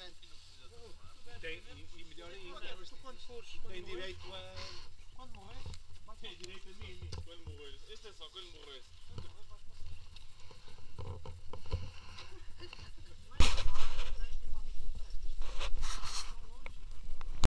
E melhor ainda, tem direito a... Quando morrer? Tem direito a mim. Quando morrer. Este é só quando morrer.